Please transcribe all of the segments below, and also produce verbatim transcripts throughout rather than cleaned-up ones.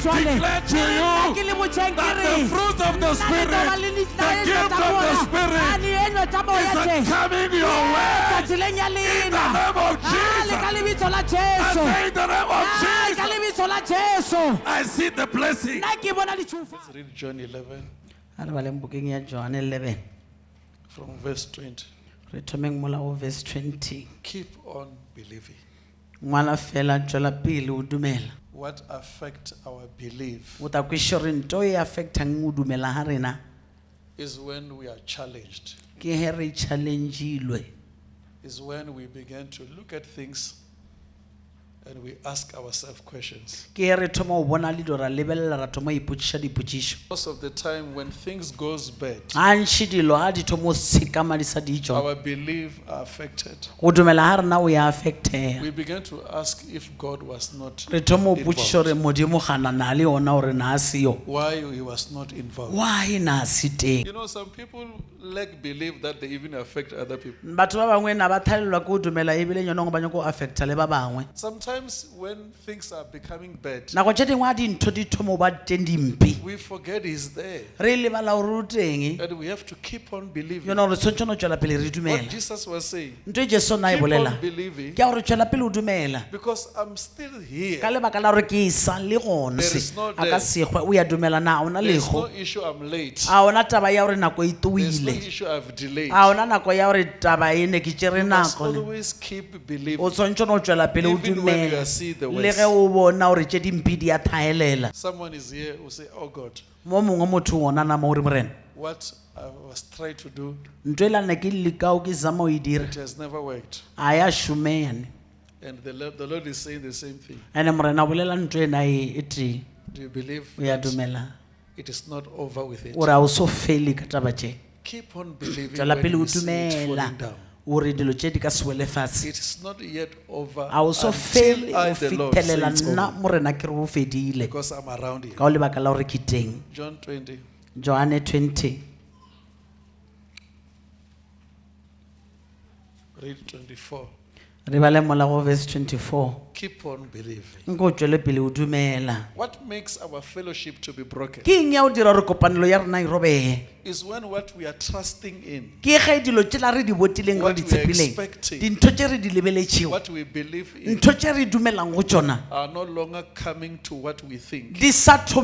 declare to you that the fruit of the Spirit, the gift of the Spirit, is coming your way. In the name of Jesus. I say in the name of Jesus. I see the blessing. Let's read John eleven. John eleven. From verse twenty. Verse twenty. Keep on believing. What affects our belief is when we are challenged. Is when we begin to look at things and we ask ourselves questions. Most of the time when things goes bad, our belief are affected. We begin to ask if God was not involved. Why he was not involved. You know, some people lack belief that they even affect other people. Sometimes when things are becoming bad, we forget he's there. And we have to keep on believing. What Jesus was saying, keep on believing, because I'm still here. There is no death. There's no issue I'm late. There's no issue I've delayed. You must always keep believing. Even when you see the worst. Someone is here who say, oh God, what I was trying to do, it has never worked. And the Lord, the Lord is saying the same thing. Do you believe that it is not over with it? Keep on believing when you see it falling down. It is not yet over until I, the Lord, say it's over. Because I'm around here. John twenty. John twenty. Read twenty-four. Verse twenty-four. Keep on believing. What makes our fellowship to be broken is when what we are trusting in, what we are expecting, what we believe in, are no longer coming to what we think. Here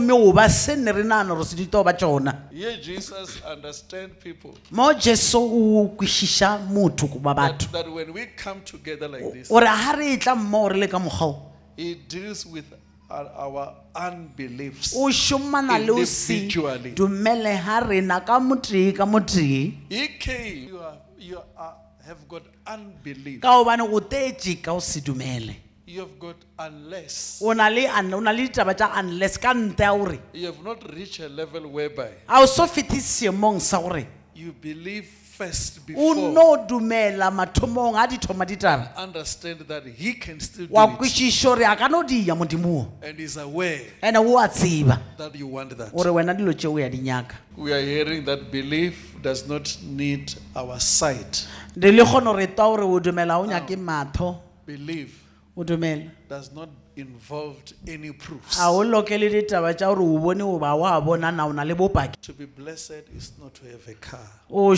Jesus understands people that, that when we come together like this, he deals with our, our unbeliefs individually. He came, you, are, you are, have got unbelief. You have got unless. You have not reached a level whereby you believe first before understand that he can still do it, and is aware that you want that. We are hearing that belief does not need our sight. Belief does not involve any proofs. To be blessed is not to have a car or a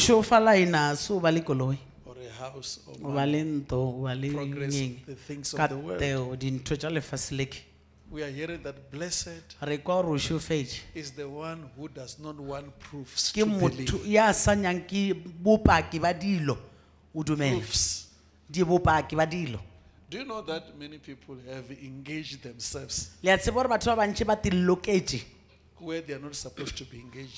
house or money. Progress the things of the world. We are hearing that blessed is the one who does not want proofs to believe. Proofs. Do you know that many people have engaged themselves where they are not supposed to be engaged?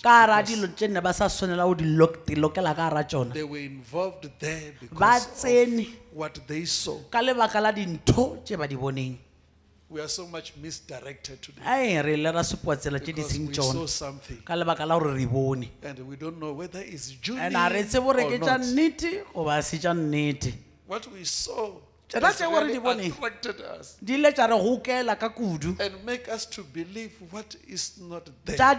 They were involved there because of what they saw. We are so much misdirected today because we saw something and we don't know whether it's genuine or not. What we saw has really attracted us and make us to believe what is not there.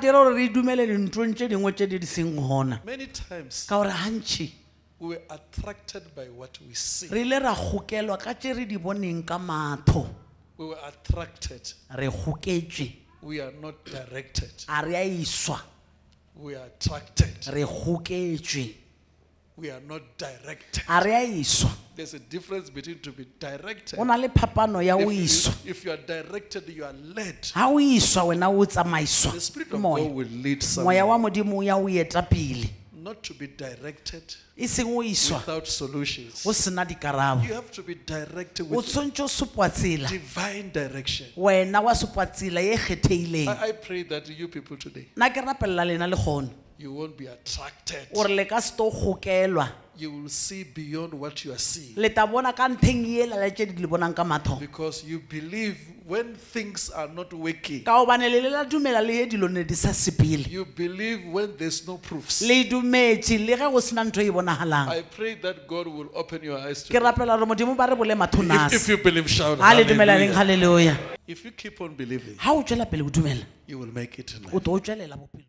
Many times we were attracted by what we see. We were attracted We are not directed. a re a iswa We are attracted. re goketšwe We are not directed. a re a iswa There's a difference between to be directed. go na le phapano ya o If iswa you, if you are directed, you are led. ha o iswa wena o tsamaiswa The Spirit ke of God moya will lead moya someone. wa modimo o ya o eta pele Not to be directed e seng o iswa without solutions. o sena dikarabo You have to be directed o with tshwantse o supwa tsela divine direction. wena wa supwa tsela ye e kgetheileng I, I pray that you people today, nna ke rapelela lena le kgono you won't be attracted. gore le ka se to gokelwa You will see beyond what you are seeing. le ta bona ka ntheng ela le tše di le bonang ka matho Because you believe when things are not working. ka gobane le le la dumela le ye dilo ne di sa sepele You believe when there's no proofs. le dumetše le ge go sena ntho e bonagalang I pray that God will open your eyes ke to it. rapela gore modimo ba re bole matho If, if nase you believe, shout ga le dumelaneng hallelujah. halleluja If you keep on believing, ga o tšwela pele o dumela you will make it in o life. to o tšwelela bophelo